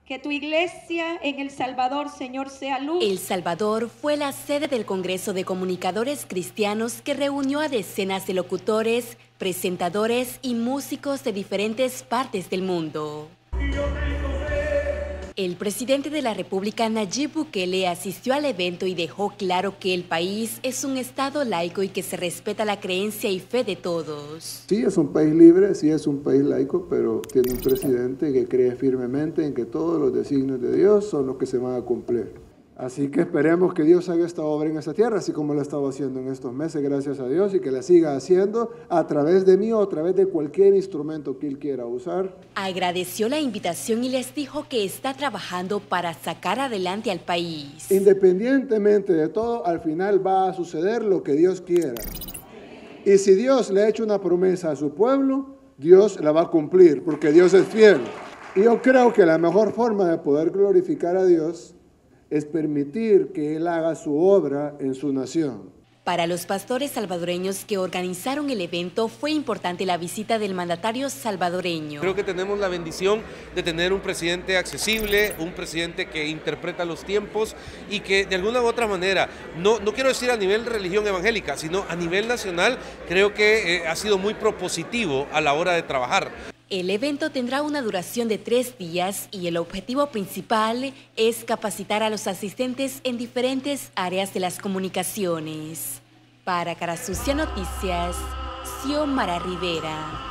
Que tu iglesia en El Salvador, Señor, sea luz. El Salvador fue la sede del Congreso de Comunicadores Cristianos que reunió a decenas de locutores, presentadores y músicos de diferentes partes del mundo. El presidente de la República, Nayib Bukele, asistió al evento y dejó claro que el país es un estado laico y que se respeta la creencia y fe de todos. Sí, es un país libre, sí es un país laico, pero tiene un presidente que cree firmemente en que todos los designios de Dios son los que se van a cumplir. Así que esperemos que Dios haga esta obra en esta tierra, así como lo ha estado haciendo en estos meses, gracias a Dios, y que la siga haciendo a través de mí o a través de cualquier instrumento que Él quiera usar. Agradeció la invitación y les dijo que está trabajando para sacar adelante al país. Independientemente de todo, al final va a suceder lo que Dios quiera. Y si Dios le ha hecho una promesa a su pueblo, Dios la va a cumplir, porque Dios es fiel. Y yo creo que la mejor forma de poder glorificar a Dios es permitir que Él haga su obra en su nación. Para los pastores salvadoreños que organizaron el evento fue importante la visita del mandatario salvadoreño. Creo que tenemos la bendición de tener un presidente accesible, un presidente que interpreta los tiempos y que de alguna u otra manera, no quiero decir a nivel de religión evangélica, sino a nivel nacional, creo que ha sido muy propositivo a la hora de trabajar. El evento tendrá una duración de 3 días y el objetivo principal es capacitar a los asistentes en diferentes áreas de las comunicaciones. Para Cara Sucia Noticias, Xiomara Rivera.